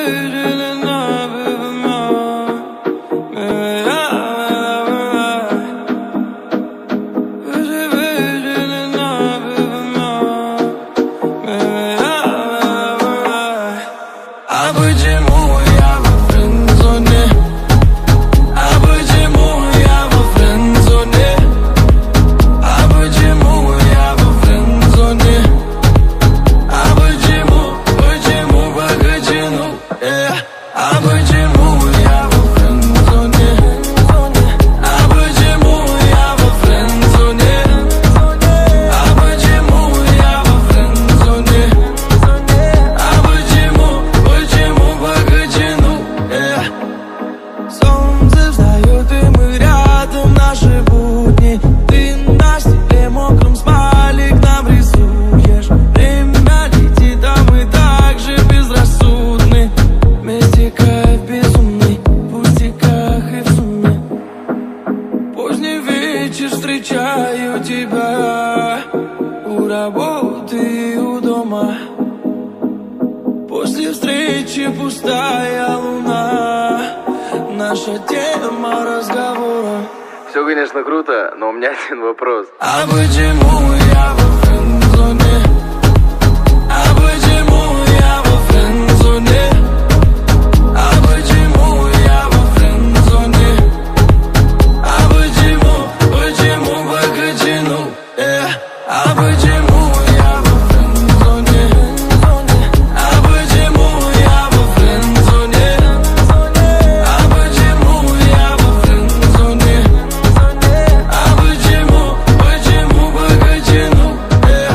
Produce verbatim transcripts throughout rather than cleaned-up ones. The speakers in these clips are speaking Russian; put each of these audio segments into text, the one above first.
Встречаю тебя у работы и у дома. После встречи пустая луна. Наша тема разговора. Все, конечно, круто, но у меня один вопрос. А почему я во френдзоне? А почему я во френдзоне? А почему я во френдзоне? А почему, почему покачину? Э, а почему я во френдзоне? А почему я во френдзоне? А почему я во френдзоне? А почему, почему покачину? Э,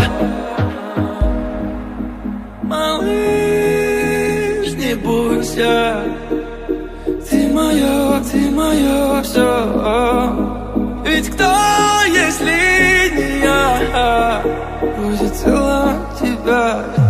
малыш, не бойся. Ты моё, ты моё всё. Ведь кто, если не я, будет целовать тебя?